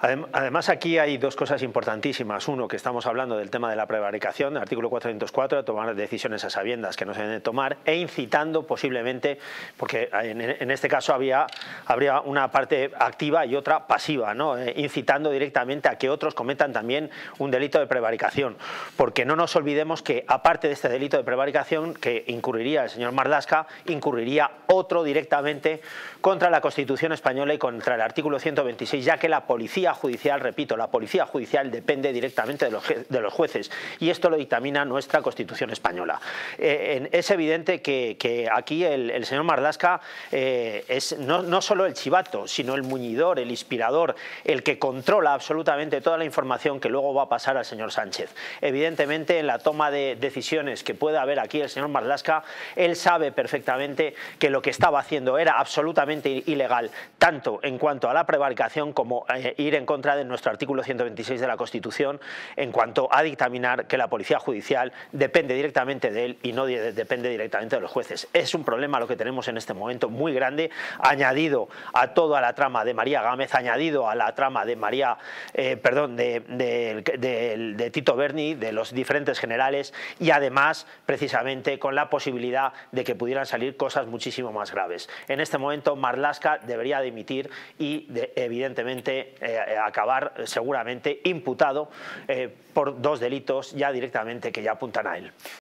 Además, aquí hay dos cosas importantísimas. Uno, que estamos hablando del tema de la prevaricación, artículo 404, de tomar decisiones a sabiendas que no se deben tomar, e incitando posiblemente, porque en este caso habría una parte activa y otra pasiva, ¿no? Incitando directamente a que otros cometan también un delito de prevaricación. Porque no nos olvidemos que, aparte de este delito de prevaricación que incurriría el señor Marlaska, incurriría otro directamente contra la Constitución española y contra el artículo 126, ya que la policía judicial, repito, la policía judicial depende directamente de los jueces, y esto lo dictamina nuestra Constitución española. Es evidente que aquí el señor Marlaska es no solo el chivato, sino el muñidor, el inspirador, el que controla absolutamente toda la información que luego va a pasar al señor Sánchez. Evidentemente, en la toma de decisiones que pueda haber aquí el señor Marlaska, él sabe perfectamente que lo que estaba haciendo era absolutamente ilegal, tanto en cuanto a la prevaricación como ir en contra de nuestro artículo 126 de la Constitución, en cuanto a dictaminar que la policía judicial depende directamente de él y no depende directamente de los jueces. Es un problema lo que tenemos en este momento muy grande, añadido a toda la trama de María Gámez, añadido a la trama de de Tito Berni, de los diferentes generales, y además precisamente con la posibilidad de que pudieran salir cosas muchísimo más graves. En este momento Marlaska debería dimitir y evidentemente acabar seguramente imputado por dos delitos ya directamente que ya apuntan a él.